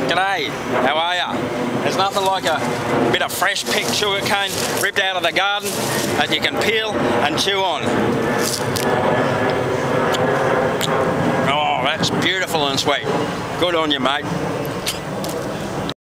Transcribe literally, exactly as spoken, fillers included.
G'day, how are ya? There's nothing like a bit of fresh picked sugarcane ripped out of the garden that you can peel and chew on. Oh, that's beautiful and sweet. Good on you, mate.